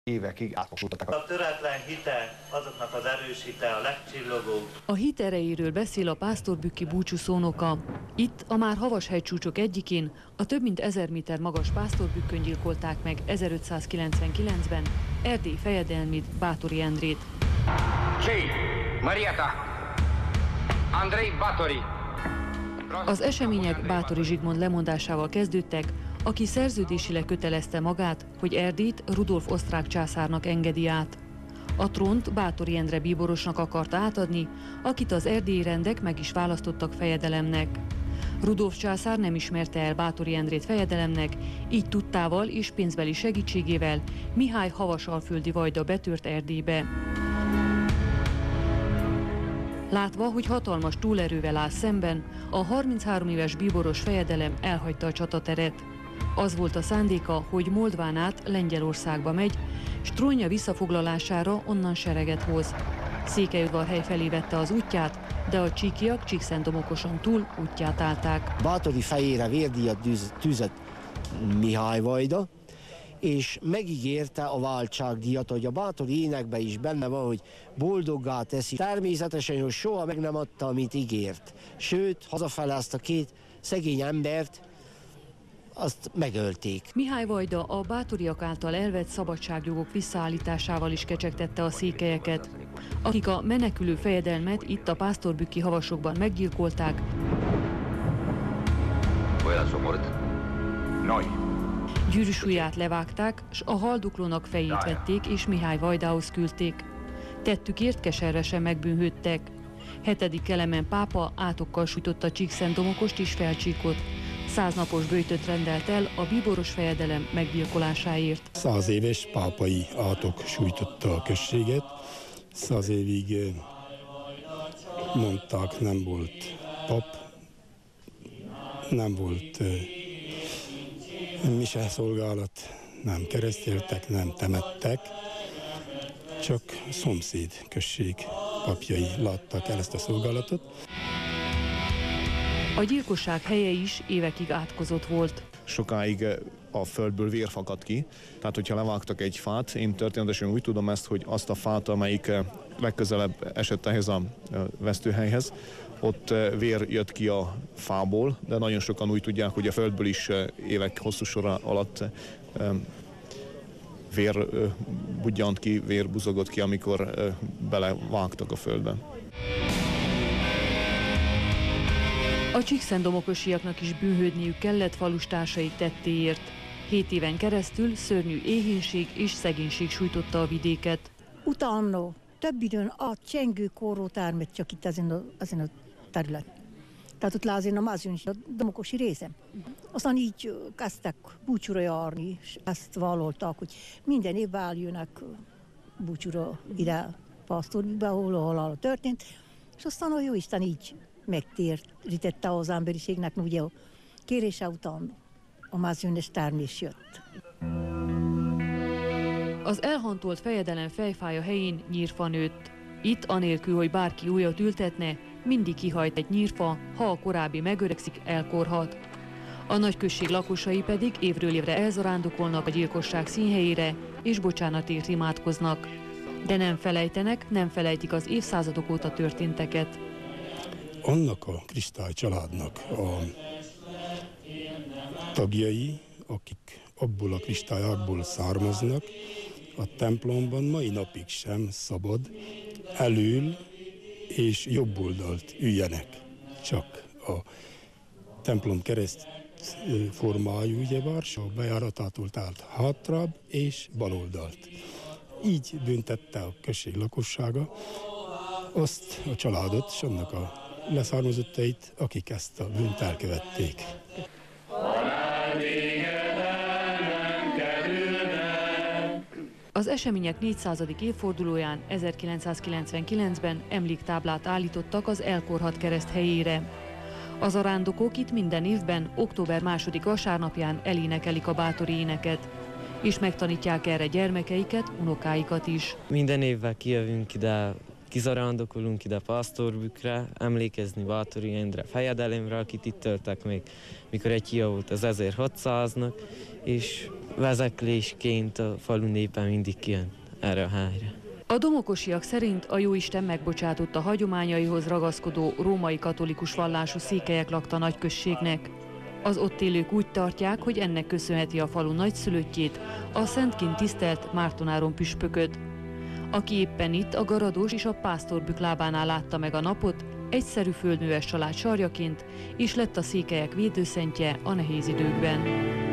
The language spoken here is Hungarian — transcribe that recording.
évekig átmosultatták. A töretlen hite, azoknak az erős hite a legcsillogóbb. A hit erejéről beszél a pásztorbükki búcsúszónoka. Itt a már havas hegycsúcsok egyikén a több mint 1000 méter magas pásztorbükkön gyilkolták meg 1599-ben Erdély fejedelmét, Báthori Endrét. Az események Báthori Zsigmond lemondásával kezdődtek, aki szerződésileg kötelezte magát, hogy Erdélyt Rudolf osztrák császárnak engedi át. A trónt Báthori Endre bíborosnak akarta átadni, akit az erdélyi rendek meg is választottak fejedelemnek. Rudolf császár nem ismerte el Báthori Endrét fejedelemnek, így tudtával és pénzbeli segítségével Mihály havasalföldi vajda betört Erdélybe. Látva, hogy hatalmas túlerővel áll szemben, a 33 éves bíboros fejedelem elhagyta a csatateret. Az volt a szándéka, hogy Moldván át Lengyelországba megy, s trónja visszafoglalására onnan sereget hoz. Székelyudvarhely felé vette az útját, de a csíkiak Csíkszentdomokoson túl útját állták. Báthori fejére vérdíjat tűzött Mihály vajda, és megígérte a váltságdíjat, hogy a báthori énekben is benne van, hogy boldoggá teszi. Természetesen, hogy soha meg nem adta, amit ígért. Sőt, hazafele azt a két szegény embert, azt megölték. Mihály vajda a báthoriak által elvett szabadságjogok visszaállításával is kecsegtette a székelyeket, akik a menekülő fejedelmet itt a pásztorbükki havasokban meggyilkolták. Gyűrűsujját levágták, s a haldoklónak fejét vették, és Mihály vajdához küldték. Tettükért keservesen megbűnhődtek. 7. Kelemen pápa átokkal sújtotta Csíkszentdomokost és Felcsíkot. 100 napos böjtöt rendelt el a bíboros fejedelem meggyilkolásáért. 100 éves pápai átok sújtotta a községet. 100 évig mondták, nem volt pap, nem volt mise szolgálat, nem kereszteltek, nem temettek, csak szomszéd község papjai látták el ezt a szolgálatot. A gyilkosság helye is évekig átkozott volt. Sokáig a földből vér fakadt ki, tehát hogyha levágtak egy fát, én történetesen úgy tudom ezt, hogy azt a fát, amelyik legközelebb esett ehhez a vesztőhelyhez, ott vér jött ki a fából, de nagyon sokan úgy tudják, hogy a földből is évek hosszú sora alatt vér budjant ki, vér buzogott ki, amikor belevágtak a földbe. A csíkszentdomokosiaknak is bűnhődniük kellett falustársaik tettéért. 7 éven keresztül szörnyű éhínség és szegénység sújtotta a vidéket. Utána több időn a csengő korró termett csak itt ezen a területen. Tehát ott lázén a mázson a domokosi részem. Aztán így kezdtek búcsúra járni, és ezt vállalták, hogy minden évben eljönnek búcsúra ide Pásztorbükbe, ahol a halála történt, és aztán a Jóisten így megtérítette az emberiségnek, ugye a kérése után a mázsönös termés jött. Az elhantolt fejedelem fejfája helyén nyírfa nőtt. Itt, anélkül, hogy bárki újat ültetne, mindig kihajt egy nyírfa, ha a korábbi megöregszik, elkorhat. A nagyközség lakosai pedig évről évre elzarándokolnak a gyilkosság színhelyére, és bocsánatért imádkoznak. De nem felejtenek, nem felejtik az évszázadok óta történteket. Annak a Kristály családnak a tagjai, akik abból a kristályákból származnak, a templomban mai napig sem szabad elől és jobb oldalt üljenek. Csak a templom kereszt formájú, ugyebár, a bejáratától állt hátrább és baloldalt. Így büntette a község lakossága azt a családot és annak a leszármazottait, akik ezt a bűnt elkövették. Az események 400. évfordulóján 1999-ben emléktáblát állítottak az elkorhadt kereszt helyére. Az arándokok itt minden évben, október 2. vasárnapján elénekelik a báthori éneket, és megtanítják erre gyermekeiket, unokáikat is. Minden évvel kijövünk ide, kizarándokolunk ide Pásztorbükkre, emlékezni Báthori Endre fejedelemre, akit itt töltek még, mikor egy hia volt az 1600-nak, és vezeklésként a falu népe mindig kijön erre a helyre. A domokosiak szerint a jóisten megbocsátott a hagyományaihoz ragaszkodó római katolikus vallású székelyek lakta nagyközségnek. Az ott élők úgy tartják, hogy ennek köszönheti a falu nagyszülöttjét, a szentként tisztelt Márton püspököt. Aki éppen itt a Garados és a Pásztorbük lábánál látta meg a napot, egyszerű földműves család sarjaként, és lett a székelyek védőszentje a nehéz időkben.